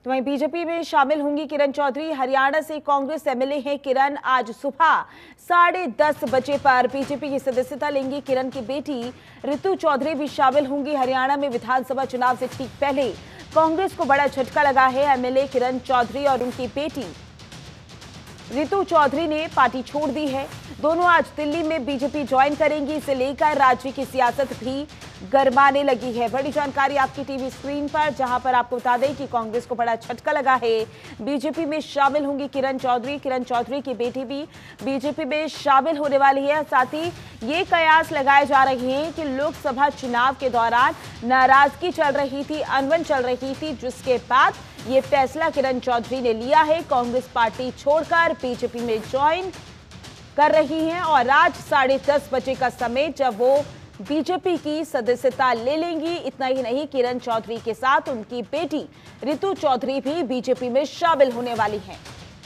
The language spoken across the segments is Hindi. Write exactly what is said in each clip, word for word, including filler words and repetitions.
तो वहीं बीजेपी में शामिल होंगी किरण चौधरी। हरियाणा से कांग्रेस एमएलए हैं किरण। आज सुबह साढ़े दस बजे पर बीजेपी की सदस्यता लेंगी। किरण की बेटी रितु चौधरी भी शामिल होंगी। हरियाणा में विधानसभा चुनाव से ठीक पहले कांग्रेस को बड़ा झटका लगा है। एमएलए किरण चौधरी और उनकी बेटी रितु चौधरी ने पार्टी छोड़ दी है। दोनों आज दिल्ली में बीजेपी ज्वाइन करेंगी। इसे लेकर राज्य की सियासत भी गरमाने लगी है। बड़ी जानकारी आपकी टीवी स्क्रीन पर, जहां पर आपको बता दें कि कांग्रेस को बड़ा झटका लगा है। बीजेपी में शामिल होंगी किरण चौधरी। किरण चौधरी की बेटी भी बीजेपी में शामिल होने वाली है। साथ ही ये कयास लगाए जा रहे हैं कि लोकसभा चुनाव के दौरान नाराजगी चल रही थी, अनबन चल रही थी, जिसके बाद ये फैसला किरण चौधरी ने लिया है। कांग्रेस पार्टी छोड़कर बीजेपी में ज्वाइन कर रही हैं और आज साढ़े दस बजे का समय जब वो बीजेपी की सदस्यता ले लेंगी। इतना ही नहीं, किरण चौधरी के साथ उनकी बेटी रितु चौधरी भी बीजेपी में शामिल होने वाली हैं।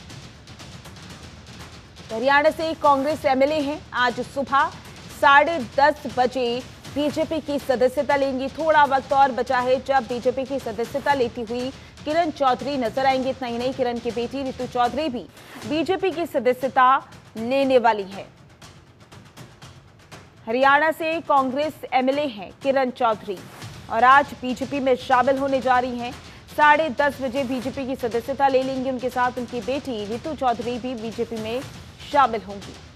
हरियाणा से कांग्रेस एमएलए हैं। आज सुबह साढ़े दस बजे बीजेपी की सदस्यता लेंगी। थोड़ा वक्त और बचा है जब बीजेपी की सदस्यता लेती हुई किरण चौधरी नजर आएंगी। इतना ही नहीं, किरण की बेटी रितु चौधरी भी बीजेपी की सदस्यता लेने वाली है। हरियाणा से कांग्रेस एमएलए हैं किरण चौधरी और आज बीजेपी में शामिल होने जा रही हैं। साढ़े दस बजे बीजेपी की सदस्यता ले लेंगी। उनके साथ उनकी बेटी रितु चौधरी भी बीजेपी में शामिल होंगी।